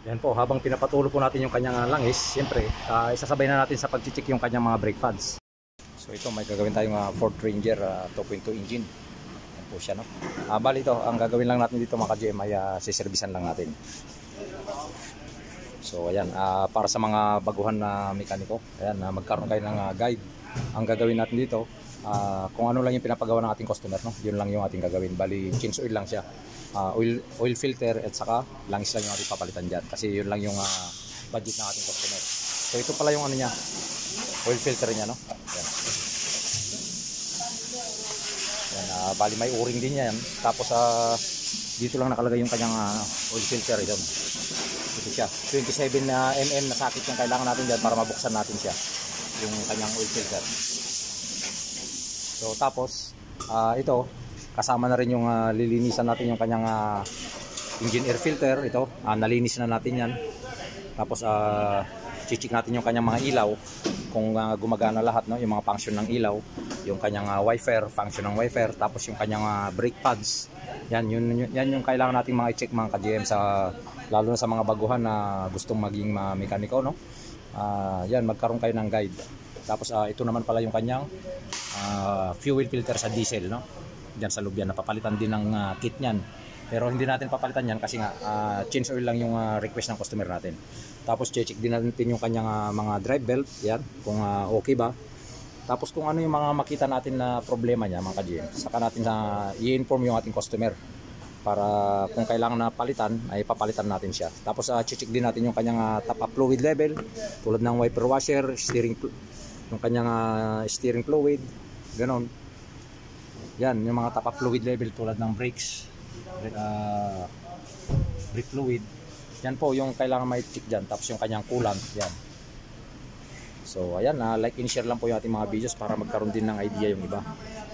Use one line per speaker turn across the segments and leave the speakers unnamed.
Yan po, habang pinapatulo po natin yung kanyang langis, siyempre, isasabay na natin sa pag-check yung kanyang mga brake pads. So ito, may gagawin tayong Ford Ranger 2.2 engine. Yan po siya, no? Bali ito, ang gagawin lang natin dito mga ka-GM ay siservisan lang natin. So ayan, para sa mga baguhan na mekaniko, ayan, magkaroon kayo ng guide. Ang gagawin natin dito, kung ano lang yung pinapagawa ng ating customer, no? Yun lang yung ating gagawin. Bali, change oil lang siya. Oil filter at saka langis lang yung ating papalitan dyan. Kasi yun lang yung budget ng ating customer. So ito pala yung ano niya, oil filter niya, no? Ayan. Ayan, bali may o-ring din yan. Tapos dito lang nakalagay yung kanyang oil filter. Ito siya, 27 mm na sakit yung kailangan natin dyan para mabuksan natin siya, yung kanyang oil filter. So tapos ito kasama na rin yung lilinisan natin yung kanyang engine air filter. Ito nalinis na natin yan. Tapos check natin yung kanyang mga ilaw kung gumagana lahat, no? Yung mga function ng ilaw, yung kanyang wiper, function ng wiper, tapos yung kanyang brake pads. Yan yung kailangan nating mga i-check mga ka-GM, lalo na sa mga baguhan na gustong maging mekaniko, no? Yan, magkaroon kayo ng guide. Tapos ito naman pala yung kanyang fuel filter sa diesel, no? Diyan sa loob yan, napapalitan din ng kit niyan. Pero hindi natin papalitan yan kasi nga change oil lang yung request ng customer natin. Tapos check din natin yung kanyang mga drive belt, yan, kung okay ba. Tapos kung ano yung mga makita natin na problema niya mga ka-GM, saka natin i-inform yung ating customer para kung kailangan na palitan ay papalitan natin siya. Tapos check din natin yung kanyang top up fluid level, tulad ng wiper washer, yung kanyang steering fluid, ganon. Yan, yung mga top up fluid level tulad ng brakes, brake fluid. Yan po yung kailangan may-check dyan. Tapos yung kanyang coolant, yan. So ayan, like and share lang po yung ating mga videos para magkaroon din ng idea yung iba.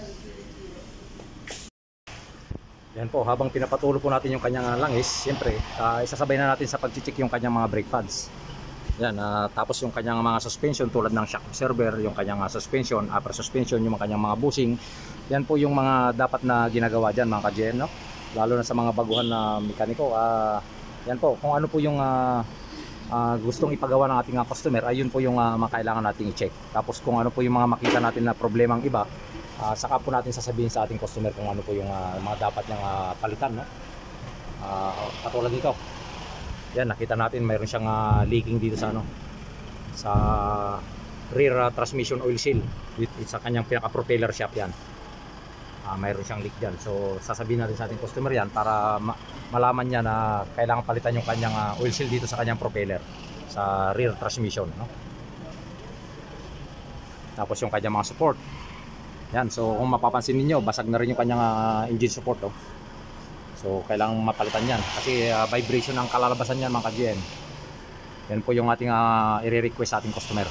Yan po, habang pinapatulo po natin yung kanyang langis, siyempre, isasabay na natin sa pag-check yung kanyang mga brake pads. Yan, tapos yung kanyang mga suspension tulad ng shock absorber, yung kanyang suspension, upper suspension, yung kanyang mga bushing. Yan po yung mga dapat na ginagawa dyan mga ka-GM, no? Lalo na sa mga baguhan na mekaniko. Yan po, kung ano po yung gustong ipagawa ng ating customer, ayun po yung kailangan nating i-check. Tapos kung ano po yung mga makita natin na problemang iba, saka po natin sasabihin sa ating customer kung ano po yung mga dapat niyang palitan, no? Katulad dito. Yan, nakita natin mayroon siyang leaking dito sa sa rear transmission oil seal. Sa kanyang pinaka propeller shaft yan. Mayroon siyang leak diyan. So sasabihin natin sa ating customer yan para malaman niya na kailangan palitan yung kanyang oil seal dito sa kanyang propeller sa rear transmission, no? Tapos yung kanyang mga support. Yan, so kung mapapansin niyo, basag na rin yung kanyang engine support, oh. So kailangang mapalitan yan kasi vibration ang kalalabasan yan mga ka-GM. Yan po yung ating i-request sa ating customer.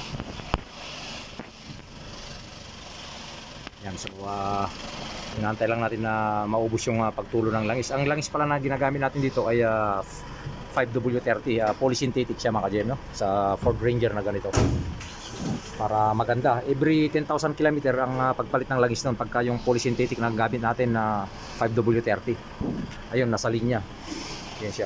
Yan, so inaantay lang natin na maubos yung pagtulo ng langis. Ang langis pala na ginagamit natin dito ay 5W30, polysynthetic siya mga ka-GM, no? Sa Ford Ranger na ganito. Para maganda, every 10,000 km ang pagpalit ng langis nun pagka yung polysynthetic na gamit natin na 5W30. Ayun, nasa linya. Yan siya.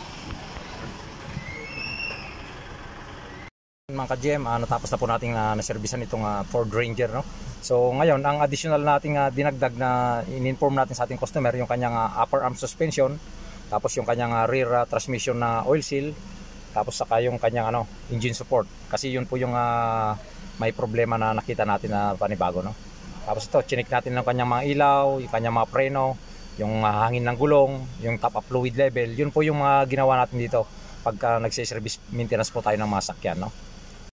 Mga ka-GM, natapos na po natin naservisan itong Ford Ranger, no? So ngayon, ang additional nating dinagdag na in-inform natin sa ating customer, yung kanyang upper arm suspension, tapos yung kanyang rear transmission na oil seal, tapos saka yung kanyang engine support. Kasi yun po yung may problema na nakita natin na panibago, no? Tapos ito, chinik natin ng kanyang mga ilaw, yung kanyang mga preno, yung hangin ng gulong, yung top up fluid level. Yun po yung mga ginawa natin dito pagka nagse-service maintenance po tayo ng mga sakyan, no?